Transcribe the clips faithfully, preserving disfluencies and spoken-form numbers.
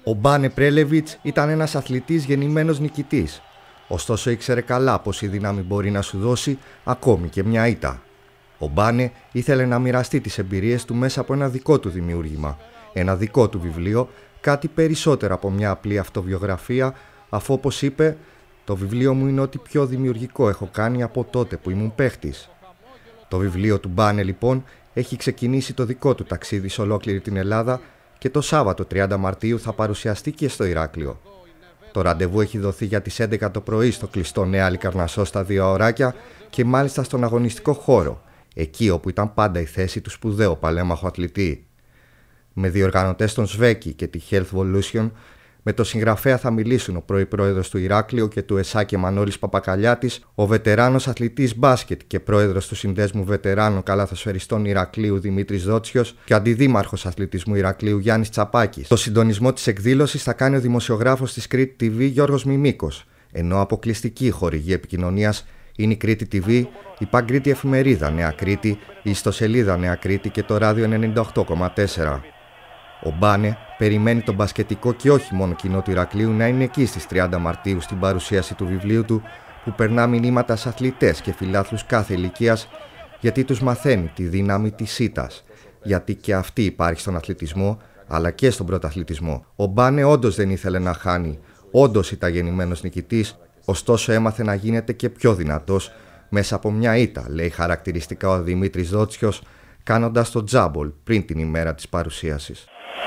Ο Μπάνε Πρέλεβιτς ήταν ένας αθλητής γεννημένος νικητής. Ωστόσο ήξερε καλά πως η δύναμη μπορεί να σου δώσει ακόμη και μια ήττα. Ο Μπάνε ήθελε να μοιραστεί τις εμπειρίες του μέσα από ένα δικό του δημιούργημα, ένα δικό του βιβλίο, κάτι περισσότερο από μια απλή αυτοβιογραφία, αφού όπως είπε, το βιβλίο μου είναι ό,τι πιο δημιουργικό έχω κάνει από τότε που ήμουν παίχτης. Το βιβλίο του Μπάνε λοιπόν έχει ξεκινήσει το δικό του ταξίδι σε ολόκληρη την Ελλάδα και το Σάββατο τριάντα Μαρτίου θα παρουσιαστεί και στο Ηράκλειο. Το ραντεβού έχει δοθεί για τις έντεκα το πρωί στο κλειστό Νέα Λικαρνασσό στα δύο ωράκια και μάλιστα στον αγωνιστικό χώρο, εκεί όπου ήταν πάντα η θέση του σπουδαίου παλέμαχου αθλητή. Με διοργανωτές τον Σβέκη και τη Health Volution, με το συγγραφέα θα μιλήσουν ο πρώην πρόεδρος του Ηράκλειου και του ΕΣΑΚΕ Μανώλης Παπακαλιάτης, ο βετεράνος αθλητής μπάσκετ και πρόεδρος του Συνδέσμου Βετεράνων Καλαθοσφαιριστών Ηρακλείου Δημήτρης Δότσιος και ο αντιδήμαρχος αθλητισμού Ηρακλείου Γιάννης Τσαπάκης. Το συντονισμό της εκδήλωσης θα κάνει ο δημοσιογράφος της Κρήτη τι βι Γιώργος Μιμίκος, ενώ αποκλειστική χορηγή επικοινωνίας είναι η Κρήτη τι βι, η Παγκρίτη Εφημερίδα Νέα Κρήτη, η ιστοσελίδα Νέα Κρήτη και το ράδιο ενενήντα οκτώ κόμμα τέσσερα. Ο Μπάνε περιμένει τον μπασκετικό και όχι μόνο κοινό του Ηρακλείου να είναι εκεί στις τριάντα Μαρτίου στην παρουσίαση του βιβλίου του, που περνά μηνύματα σε αθλητές και φιλάθλους κάθε ηλικίας, γιατί τους μαθαίνει τη δύναμη της ήττας, γιατί και αυτή υπάρχει στον αθλητισμό αλλά και στον πρωταθλητισμό. Ο Μπάνε όντως δεν ήθελε να χάνει, όντως ήταν γεννημένος νικητής, ωστόσο έμαθε να γίνεται και πιο δυνατός μέσα από μια ήττα, λέει χαρακτηριστικά ο Δημήτρης Δότσιος, κάνοντας το τζάμπολ πριν την ημέρα της παρουσίασης.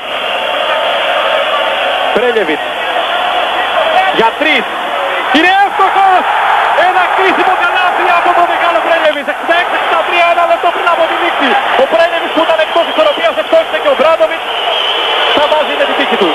Πρέλεβιτς για τρεις, είναι εύστοχος! Ένα κρίσιμο καλάθι από τον μεγάλο Πρέλεβιτς, εξήντα έξι εξήντα τρία, ένα λεπτό πριν από τη λήξη. Ο Πρέλεβιτς που ήταν εκτός ισορροπίας, εκτός και ο Μπράντοβιτς θα βάζει με την τύχη του.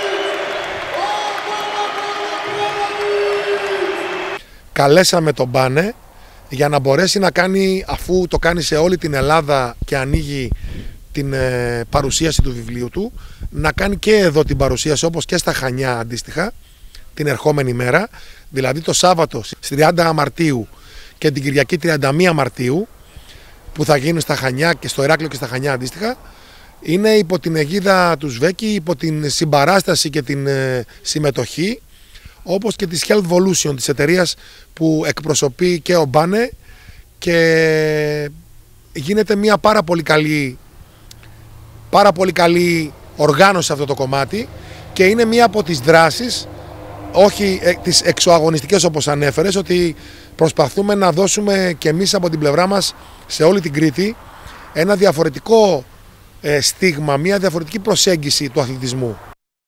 Καλέσαμε τον Μπάνε για να μπορέσει να κάνει, αφού το κάνει σε όλη την Ελλάδα και ανοίγει την ε, παρουσίαση του βιβλίου του, να κάνει και εδώ την παρουσίαση όπως και στα Χανιά αντίστοιχα την ερχόμενη μέρα, δηλαδή το Σάββατο στις τριάντα Μαρτίου και την Κυριακή τριάντα μία Μαρτίου που θα γίνουν στα Χανιά και στο Ηράκλειο και στα Χανιά αντίστοιχα, είναι υπό την αιγίδα του Σβέκη, υπό την συμπαράσταση και την ε, συμμετοχή, όπως και της Health Volution, της εταιρείας που εκπροσωπεί και ο Μπάνε, και γίνεται μια πάρα πολύ καλή πάρα πολύ καλή οργάνωση σε αυτό το κομμάτι και είναι μία από τις δράσεις, όχι ε, τις εξωαγωνιστικές όπως ανέφερες, ότι προσπαθούμε να δώσουμε και εμείς από την πλευρά μας σε όλη την Κρήτη ένα διαφορετικό ε, στίγμα, μία διαφορετική προσέγγιση του αθλητισμού.